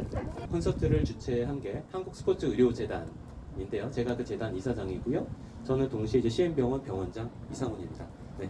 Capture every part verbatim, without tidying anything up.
콘서트를 주최한 게 한국스포츠의료재단인데요. 제가 그 재단 이사장이고요. 저는 동시에 이제 씨엠병원 병원장 이상훈입니다. 네.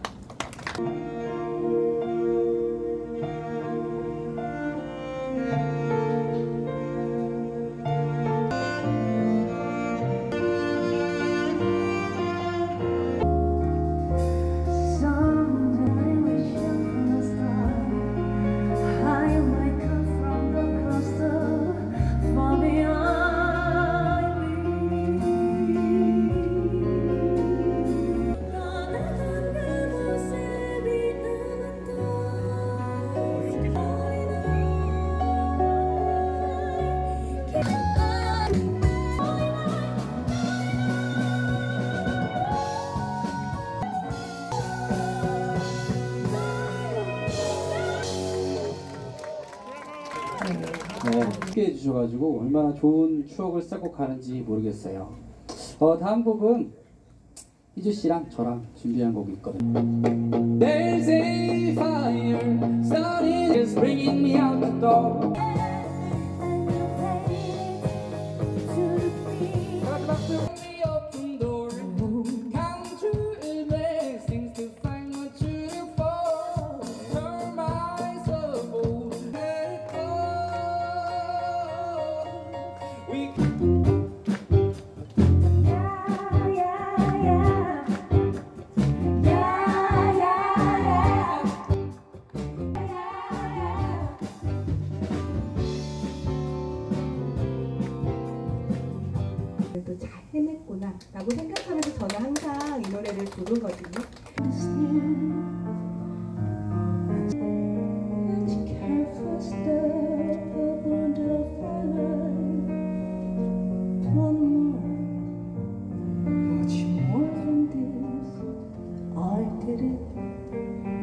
네, 함께 해주셔가지고 얼마나 좋은 추억을 쌓고 가는지 모르겠어요. 어, 다음 곡은 희주 씨랑 저랑 준비한 곡이 있거든요. There's a fire starting, just bringing me out the door. 그래도 잘 해냈구나 라고 생각하면서 저는 항상 이 노래를 부르거든요. I did it